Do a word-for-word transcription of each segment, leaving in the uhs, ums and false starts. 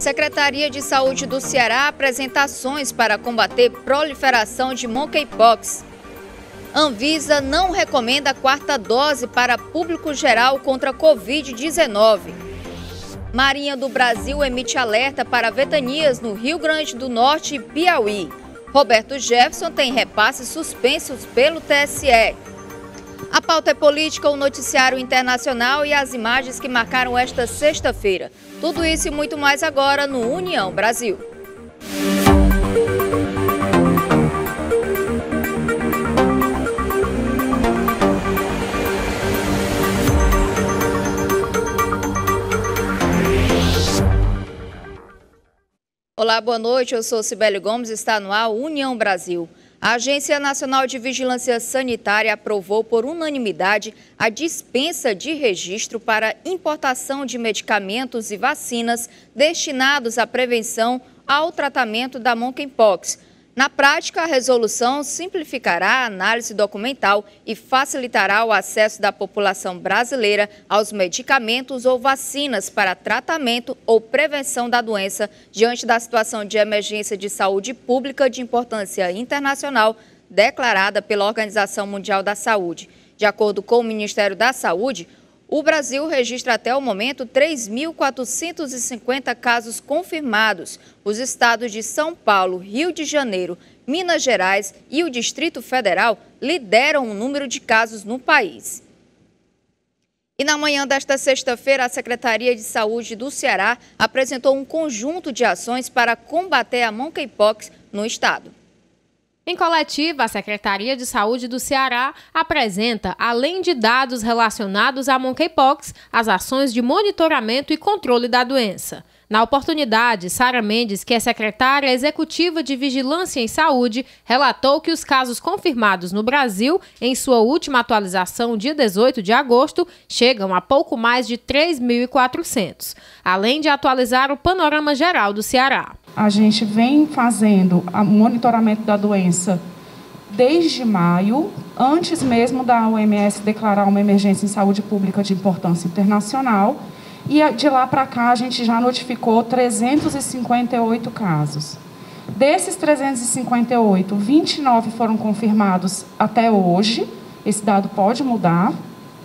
Secretaria de Saúde do Ceará apresenta ações para combater proliferação de monkeypox. Anvisa não recomenda a quarta dose para público geral contra a covid dezenove. Marinha do Brasil emite alerta para ventanias no Rio Grande do Norte e Piauí. Roberto Jefferson tem repasses suspensos pelo T S E. A pauta é política, o noticiário internacional e as imagens que marcaram esta sexta-feira. Tudo isso e muito mais agora no União Brasil. Olá, boa noite. Eu sou Cibele Gomes, está no ar União Brasil. A Agência Nacional de Vigilância Sanitária aprovou por unanimidade a dispensa de registro para importação de medicamentos e vacinas destinados à prevenção ao tratamento da monkeypox. Na prática, a resolução simplificará a análise documental e facilitará o acesso da população brasileira aos medicamentos ou vacinas para tratamento ou prevenção da doença diante da situação de emergência de saúde pública de importância internacional declarada pela Organização Mundial da Saúde. De acordo com o Ministério da Saúde, o Brasil registra até o momento três mil quatrocentos e cinquenta casos confirmados. Os estados de São Paulo, Rio de Janeiro, Minas Gerais e o Distrito Federal lideram o número de casos no país. E na manhã desta sexta-feira, a Secretaria de Saúde do Ceará apresentou um conjunto de ações para combater a monkeypox no estado. Em coletiva, a Secretaria de Saúde do Ceará apresenta, além de dados relacionados à monkeypox, as ações de monitoramento e controle da doença. Na oportunidade, Sara Mendes, que é secretária executiva de Vigilância em Saúde, relatou que os casos confirmados no Brasil, em sua última atualização, dia dezoito de agosto, chegam a pouco mais de três mil e quatrocentos, além de atualizar o panorama geral do Ceará. A gente vem fazendo o monitoramento da doença desde maio, antes mesmo da O M S declarar uma emergência em saúde pública de importância internacional. E de lá para cá a gente já notificou trezentos e cinquenta e oito casos. Desses trezentos e cinquenta e oito, vinte e nove foram confirmados até hoje. Esse dado pode mudar.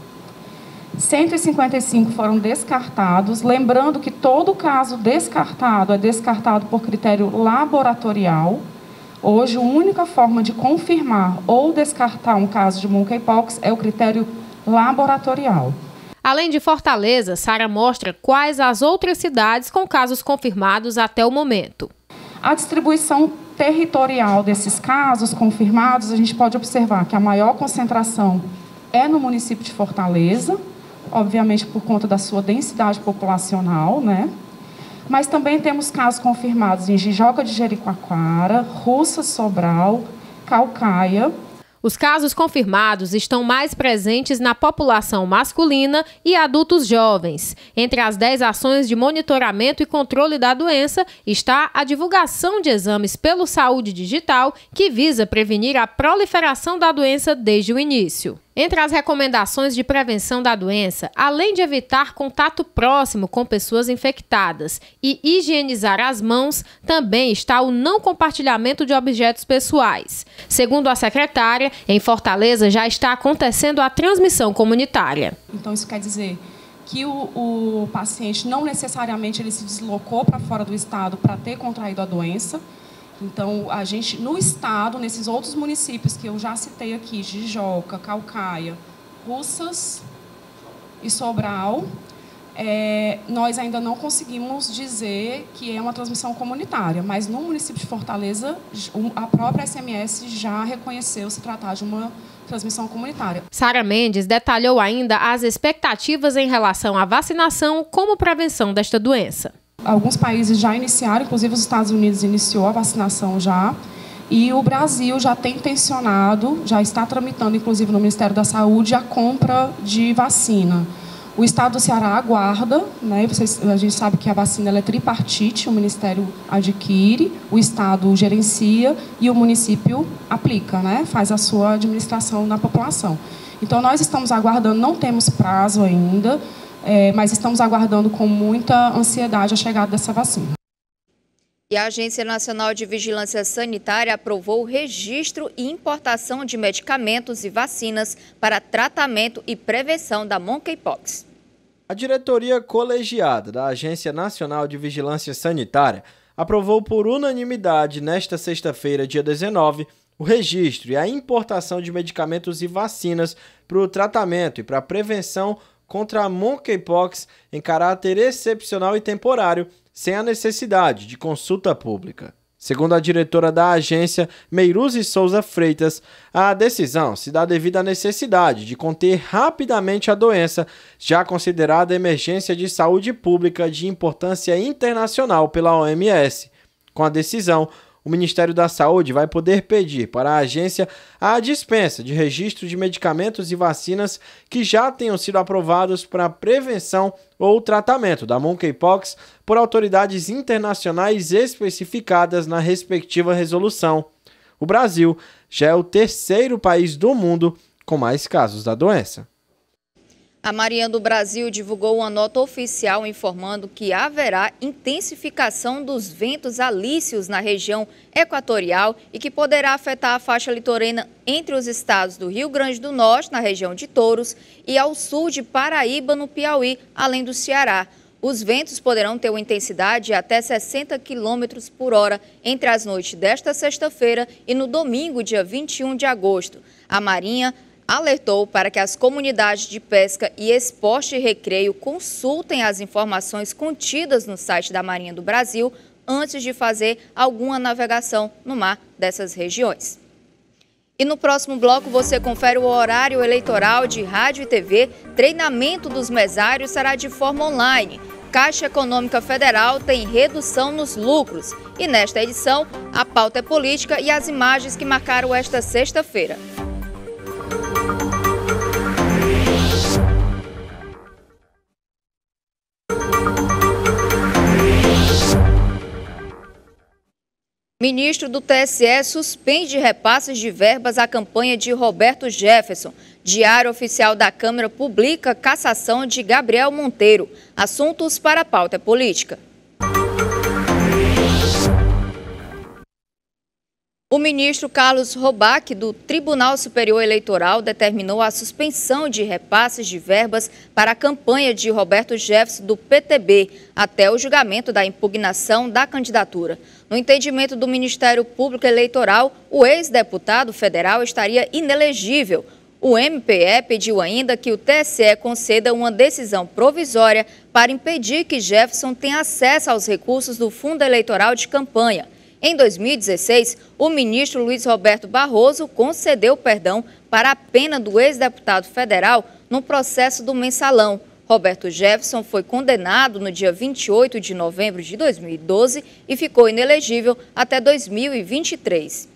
cento e cinquenta e cinco foram descartados. Lembrando que todo caso descartado é descartado por critério laboratorial. Hoje, a única forma de confirmar ou descartar um caso de monkeypox é o critério laboratorial. Além de Fortaleza, Sara mostra quais as outras cidades com casos confirmados até o momento. A distribuição territorial desses casos confirmados, a gente pode observar que a maior concentração é no município de Fortaleza, obviamente por conta da sua densidade populacional, né? Mas também temos casos confirmados em Jijoca de Jericoacoara, Russas, Sobral, Caucaia. Os casos confirmados estão mais presentes na população masculina e adultos jovens. Entre as dez ações de monitoramento e controle da doença está a divulgação de exames pelo Saúde Digital, que visa prevenir a proliferação da doença desde o início. Entre as recomendações de prevenção da doença, além de evitar contato próximo com pessoas infectadas e higienizar as mãos, também está o não compartilhamento de objetos pessoais. Segundo a secretária, em Fortaleza já está acontecendo a transmissão comunitária. Então isso quer dizer que o, o paciente não necessariamente ele se deslocou para fora do estado para ter contraído a doença. Então, a gente, no estado, nesses outros municípios que eu já citei aqui, Jijoca, Caucaia, Russas e Sobral, é, nós ainda não conseguimos dizer que é uma transmissão comunitária, mas no município de Fortaleza, a própria S M S já reconheceu se tratar de uma transmissão comunitária. Sara Mendes detalhou ainda as expectativas em relação à vacinação como prevenção desta doença. Alguns países já iniciaram, inclusive os Estados Unidos iniciou a vacinação já, e o Brasil já tem intencionado, já está tramitando, inclusive no Ministério da Saúde, a compra de vacina. O Estado do Ceará aguarda, né? Vocês, a gente sabe que a vacina ela é tripartite, o Ministério adquire, o Estado gerencia e o município aplica, né? Faz a sua administração na população. Então, nós estamos aguardando, não temos prazo ainda, É, mas estamos aguardando com muita ansiedade a chegada dessa vacina. E a Agência Nacional de Vigilância Sanitária aprovou o registro e importação de medicamentos e vacinas para tratamento e prevenção da monkeypox. A diretoria colegiada da Agência Nacional de Vigilância Sanitária aprovou por unanimidade nesta sexta-feira, dia dezenove, o registro e a importação de medicamentos e vacinas para o tratamento e para a prevenção contra a monkeypox em caráter excepcional e temporário, sem a necessidade de consulta pública. Segundo a diretora da agência, Meiruzi Souza Freitas, a decisão se dá devido à necessidade de conter rapidamente a doença, já considerada emergência de saúde pública de importância internacional pela O M S. Com a decisão, o Ministério da Saúde vai poder pedir para a agência a dispensa de registro de medicamentos e vacinas que já tenham sido aprovados para a prevenção ou tratamento da monkeypox por autoridades internacionais especificadas na respectiva resolução. O Brasil já é o terceiro país do mundo com mais casos da doença. A Marinha do Brasil divulgou uma nota oficial informando que haverá intensificação dos ventos alísios na região equatorial e que poderá afetar a faixa litorânea entre os estados do Rio Grande do Norte, na região de Touros, e ao sul de Paraíba, no Piauí, além do Ceará. Os ventos poderão ter uma intensidade de até sessenta quilômetros por hora entre as noites desta sexta-feira e no domingo, dia vinte e um de agosto. A Marinha alertou para que as comunidades de pesca e esporte e recreio consultem as informações contidas no site da Marinha do Brasil antes de fazer alguma navegação no mar dessas regiões. E no próximo bloco você confere o horário eleitoral de rádio e T V. Treinamento dos mesários será de forma online. Caixa Econômica Federal tem redução nos lucros. E nesta edição, a pauta é política e as imagens que marcaram esta sexta-feira. Ministro do T S E suspende repasses de verbas à campanha de Roberto Jefferson. Diário Oficial da Câmara publica cassação de Gabriel Monteiro. Assuntos para a pauta política. O ministro Carlos Robac, do Tribunal Superior Eleitoral, determinou a suspensão de repasses de verbas para a campanha de Roberto Jefferson do P T B, até o julgamento da impugnação da candidatura. No entendimento do Ministério Público Eleitoral, o ex-deputado federal estaria inelegível. O M P E pediu ainda que o T S E conceda uma decisão provisória para impedir que Jefferson tenha acesso aos recursos do Fundo Eleitoral de Campanha. Em dois mil e dezesseis, o ministro Luiz Roberto Barroso concedeu perdão para a pena do ex-deputado federal no processo do Mensalão. Roberto Jefferson foi condenado no dia vinte e oito de novembro de dois mil e doze e ficou inelegível até dois mil e vinte e três.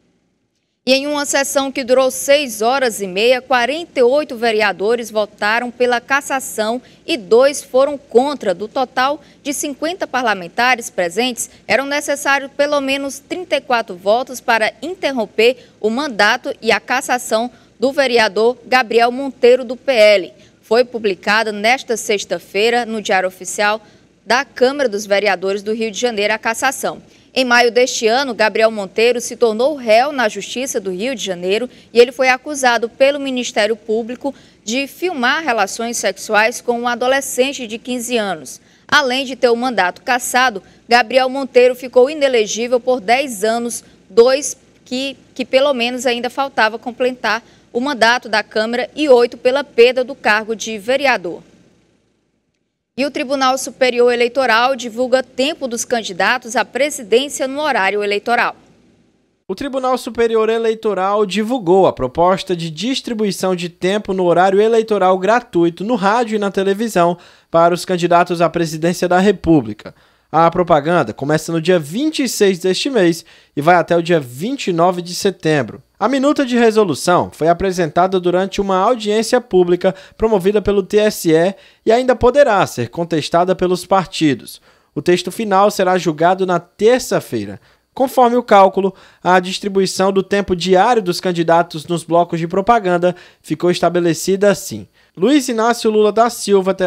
E em uma sessão que durou seis horas e meia, quarenta e oito vereadores votaram pela cassação e dois foram contra. Do total de cinquenta parlamentares presentes, eram necessários pelo menos trinta e quatro votos para interromper o mandato e a cassação do vereador Gabriel Monteiro, do P L. Foi publicada nesta sexta-feira no Diário Oficial da Câmara dos Vereadores do Rio de Janeiro a cassação. Em maio deste ano, Gabriel Monteiro se tornou réu na Justiça do Rio de Janeiro e ele foi acusado pelo Ministério Público de filmar relações sexuais com um adolescente de quinze anos. Além de ter o mandato cassado, Gabriel Monteiro ficou inelegível por dez anos, dois que, que pelo menos ainda faltava completar o mandato da Câmara e oito pela perda do cargo de vereador. E o Tribunal Superior Eleitoral divulga tempo dos candidatos à presidência no horário eleitoral. O Tribunal Superior Eleitoral divulgou a proposta de distribuição de tempo no horário eleitoral gratuito no rádio e na televisão para os candidatos à presidência da República. A propaganda começa no dia vinte e seis deste mês e vai até o dia vinte e nove de setembro. A minuta de resolução foi apresentada durante uma audiência pública promovida pelo T S E e ainda poderá ser contestada pelos partidos. O texto final será julgado na terça-feira. Conforme o cálculo, a distribuição do tempo diário dos candidatos nos blocos de propaganda ficou estabelecida assim. Luiz Inácio Lula da Silva terá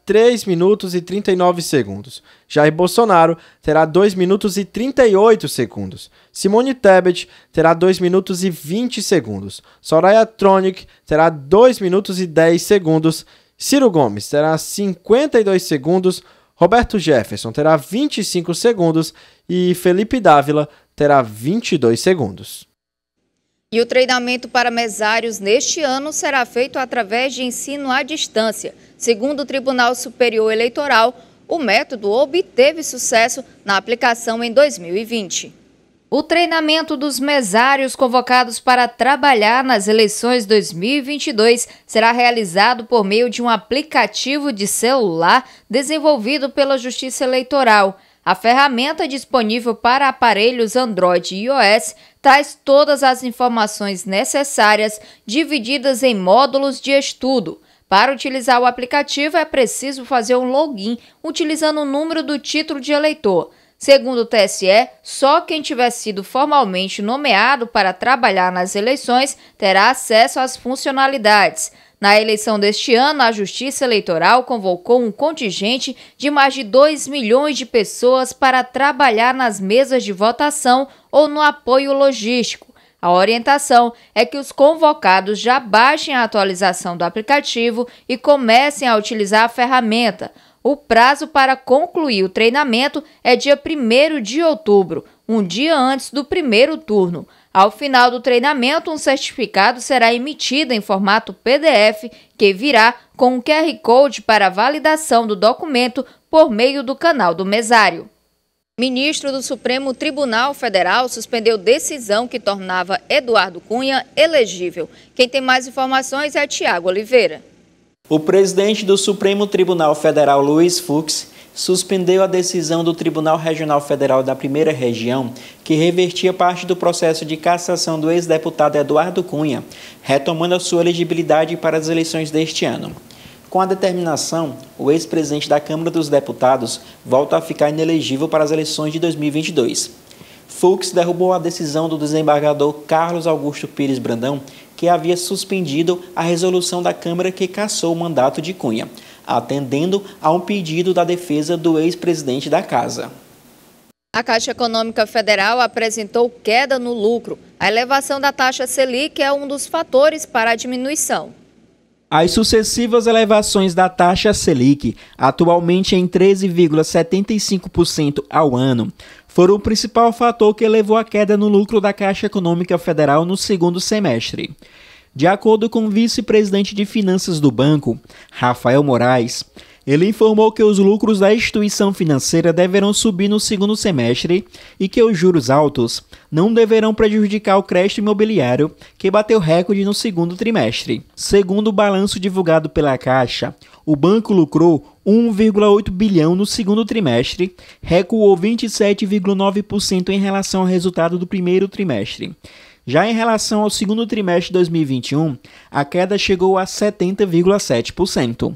três minutos e trinta e nove segundos. Jair Bolsonaro terá dois minutos e trinta e oito segundos. Simone Tebet terá dois minutos e vinte segundos. Soraya Tronic terá dois minutos e dez segundos. Ciro Gomes terá cinquenta e dois segundos. Roberto Jefferson terá vinte e cinco segundos. E Felipe Dávila terá vinte e dois segundos. E o treinamento para mesários neste ano será feito através de ensino à distância. Segundo o Tribunal Superior Eleitoral, o método obteve sucesso na aplicação em dois mil e vinte. O treinamento dos mesários convocados para trabalhar nas eleições dois mil e vinte e dois será realizado por meio de um aplicativo de celular desenvolvido pela Justiça Eleitoral. A ferramenta disponível para aparelhos Android e iOS traz todas as informações necessárias divididas em módulos de estudo. Para utilizar o aplicativo é preciso fazer um login utilizando o número do título de eleitor. Segundo o T S E, só quem tiver sido formalmente nomeado para trabalhar nas eleições terá acesso às funcionalidades. Na eleição deste ano, a Justiça Eleitoral convocou um contingente de mais de dois milhões de pessoas para trabalhar nas mesas de votação ou no apoio logístico. A orientação é que os convocados já baixem a atualização do aplicativo e comecem a utilizar a ferramenta. O prazo para concluir o treinamento é dia primeiro de outubro, um dia antes do primeiro turno. Ao final do treinamento, um certificado será emitido em formato P D F, que virá com um Q R Code para validação do documento por meio do canal do mesário. Ministro do Supremo Tribunal Federal suspendeu decisão que tornava Eduardo Cunha elegível. Quem tem mais informações é Tiago Oliveira. O presidente do Supremo Tribunal Federal, Luiz Fux, suspendeu a decisão do Tribunal Regional Federal da Primeira Região, que revertia parte do processo de cassação do ex-deputado Eduardo Cunha, retomando a sua elegibilidade para as eleições deste ano. Com a determinação, o ex-presidente da Câmara dos Deputados volta a ficar inelegível para as eleições de dois mil e vinte e dois. Fux derrubou a decisão do desembargador Carlos Augusto Pires Brandão, que havia suspendido a resolução da Câmara que cassou o mandato de Cunha, atendendo a um pedido da defesa do ex-presidente da Casa. A Caixa Econômica Federal apresentou queda no lucro. A elevação da taxa Selic é um dos fatores para a diminuição. As sucessivas elevações da taxa Selic, atualmente em treze vírgula setenta e cinco por cento ao ano, foram o principal fator que levou à queda no lucro da Caixa Econômica Federal no segundo semestre. De acordo com o vice-presidente de Finanças do banco, Rafael Moraes, ele informou que os lucros da instituição financeira deverão subir no segundo semestre e que os juros altos não deverão prejudicar o crédito imobiliário, que bateu recorde no segundo trimestre. Segundo o balanço divulgado pela Caixa, o banco lucrou um vírgula oito bilhão no segundo trimestre, recuou vinte e sete vírgula nove por cento em relação ao resultado do primeiro trimestre. Já em relação ao segundo trimestre de dois mil e vinte e um, a queda chegou a setenta vírgula sete por cento.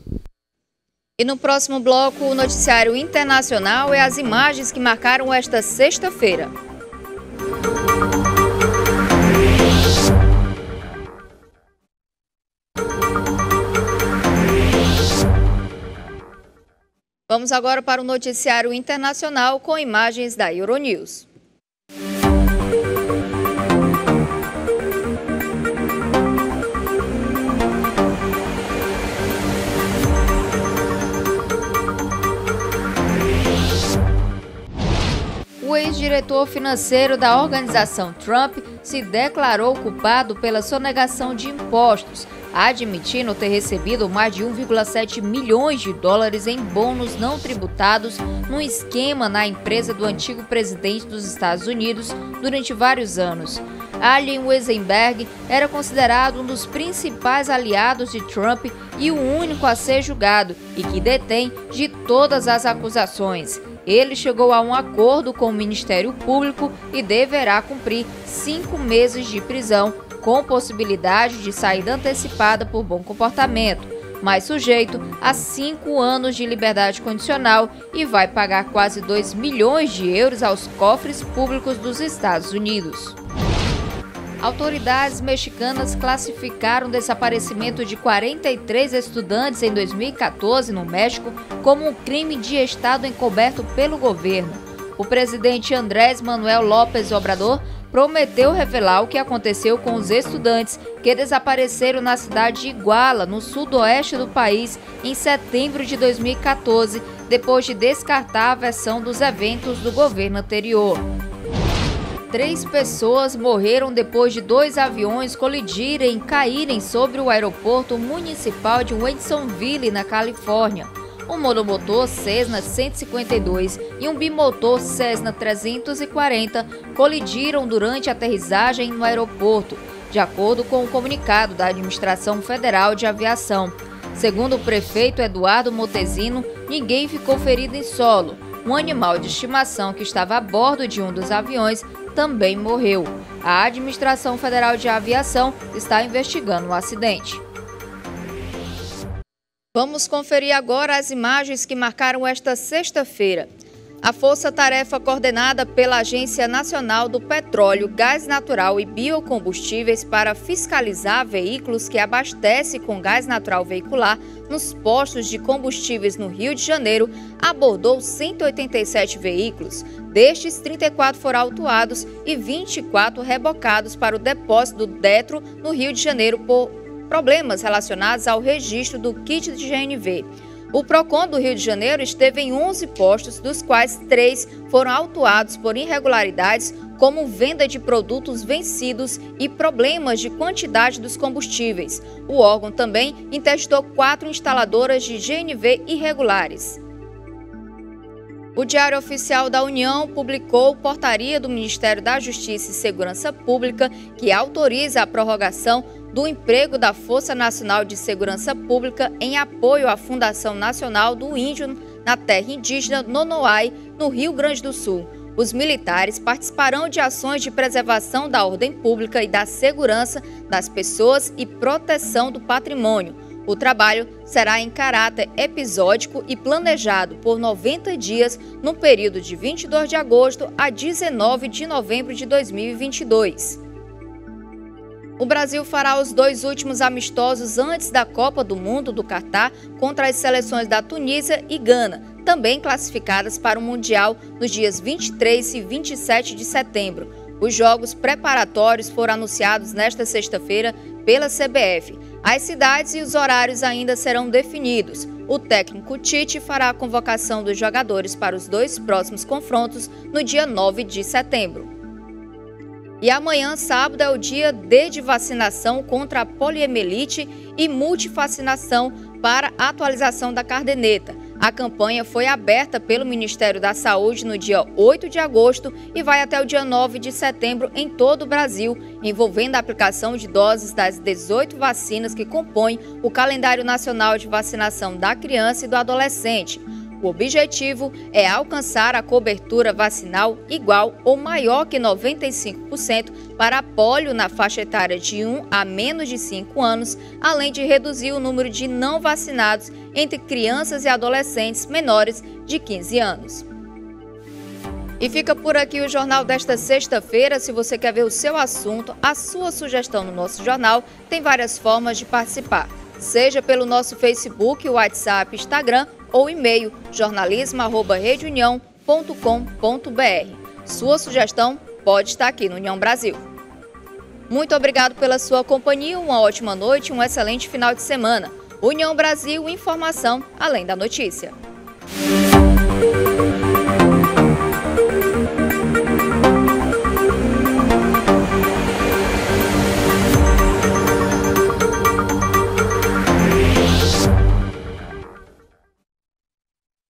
E no próximo bloco, o noticiário internacional é as imagens que marcaram esta sexta-feira. Vamos agora para o noticiário internacional com imagens da Euronews. O ex-diretor financeiro da organização Trump se declarou culpado pela sonegação de impostos, admitindo ter recebido mais de um vírgula sete milhões de dólares em bônus não tributados num esquema na empresa do antigo presidente dos Estados Unidos durante vários anos. Allen Weissenberg era considerado um dos principais aliados de Trump e o único a ser julgado e que detém de todas as acusações. Ele chegou a um acordo com o Ministério Público e deverá cumprir cinco meses de prisão, com possibilidade de saída antecipada por bom comportamento, mas sujeito a cinco anos de liberdade condicional e vai pagar quase dois milhões de euros aos cofres públicos dos Estados Unidos. Autoridades mexicanas classificaram o desaparecimento de quarenta e três estudantes em dois mil e quatorze no México como um crime de Estado encoberto pelo governo. O presidente Andrés Manuel López Obrador prometeu revelar o que aconteceu com os estudantes que desapareceram na cidade de Iguala, no sudoeste do país, em setembro de dois mil e quatorze, depois de descartar a versão dos eventos do governo anterior. Três pessoas morreram depois de dois aviões colidirem e caírem sobre o aeroporto municipal de Watsonville, na Califórnia. Um monomotor Cessna cento e cinquenta e dois e um bimotor Cessna trezentos e quarenta colidiram durante a aterrissagem no aeroporto, de acordo com o comunicado da Administração Federal de Aviação. Segundo o prefeito Eduardo Montezino, ninguém ficou ferido em solo. Um animal de estimação que estava a bordo de um dos aviões também morreu. A Administração Federal de Aviação está investigando o acidente. Vamos conferir agora as imagens que marcaram esta sexta-feira. A força-tarefa coordenada pela Agência Nacional do Petróleo, Gás Natural e Biocombustíveis para fiscalizar veículos que abastecem com gás natural veicular nos postos de combustíveis no Rio de Janeiro abordou cento e oitenta e sete veículos. Destes, trinta e quatro foram autuados e vinte e quatro rebocados para o depósito do Detro no Rio de Janeiro por problemas relacionados ao registro do kit de G N V. O PROCON do Rio de Janeiro esteve em onze postos, dos quais três foram autuados por irregularidades, como venda de produtos vencidos e problemas de quantidade dos combustíveis. O órgão também interdtou quatro instaladoras de G N V irregulares. O Diário Oficial da União publicou portaria do Ministério da Justiça e Segurança Pública que autoriza a prorrogação do emprego da Força Nacional de Segurança Pública em apoio à Fundação Nacional do Índio na terra indígena Nonoai, no Rio Grande do Sul. Os militares participarão de ações de preservação da ordem pública e da segurança das pessoas e proteção do patrimônio. O trabalho será em caráter episódico e planejado por noventa dias no período de vinte e dois de agosto a dezenove de novembro de dois mil e vinte e dois. O Brasil fará os dois últimos amistosos antes da Copa do Mundo do Catar contra as seleções da Tunísia e Gana, também classificadas para o Mundial nos dias vinte e três e vinte e sete de setembro. Os jogos preparatórios foram anunciados nesta sexta-feira pela C B F. As cidades e os horários ainda serão definidos. O técnico Tite fará a convocação dos jogadores para os dois próximos confrontos no dia nove de setembro. E amanhã, sábado, é o dia D de vacinação contra a poliomielite e multivacinação para atualização da caderneta. A campanha foi aberta pelo Ministério da Saúde no dia oito de agosto e vai até o dia nove de setembro em todo o Brasil, envolvendo a aplicação de doses das dezoito vacinas que compõem o calendário nacional de vacinação da criança e do adolescente. O objetivo é alcançar a cobertura vacinal igual ou maior que noventa e cinco por cento para a polio na faixa etária de um a menos de cinco anos, além de reduzir o número de não vacinados entre crianças e adolescentes menores de quinze anos. E fica por aqui o jornal desta sexta-feira. Se você quer ver o seu assunto, a sua sugestão no nosso jornal, tem várias formas de participar. Seja pelo nosso Facebook, WhatsApp, Instagram ou e-mail jornalismo arroba rede união ponto com ponto br. Sua sugestão pode estar aqui no União Brasil. Muito obrigado pela sua companhia, uma ótima noite e um excelente final de semana. União Brasil, informação além da notícia.